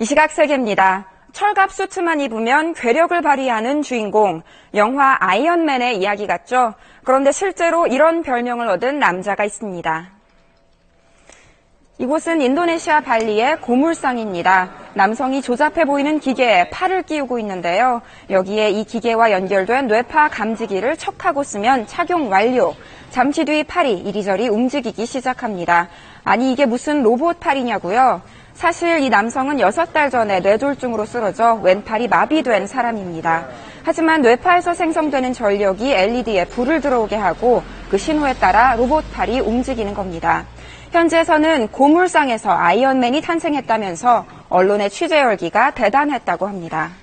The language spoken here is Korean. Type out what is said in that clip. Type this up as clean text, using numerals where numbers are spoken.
이 시각 세계입니다. 철갑 수트만 입으면 괴력을 발휘하는 주인공, 영화 아이언맨의 이야기 같죠? 그런데 실제로 이런 별명을 얻은 남자가 있습니다. 이곳은 인도네시아 발리의 고물상입니다. 남성이 조잡해 보이는 기계에 팔을 끼우고 있는데요. 여기에 이 기계와 연결된 뇌파 감지기를 척하고 쓰면 착용 완료. 잠시 뒤 팔이 이리저리 움직이기 시작합니다. 아니 이게 무슨 로봇 팔이냐고요? 사실 이 남성은 6달 전에 뇌졸중으로 쓰러져 왼팔이 마비된 사람입니다. 하지만 뇌파에서 생성되는 전력이 LED에 불을 들어오게 하고 그 신호에 따라 로봇팔이 움직이는 겁니다. 현지에서는 고물상에서 아이언맨이 탄생했다면서 언론의 취재 열기가 대단했다고 합니다.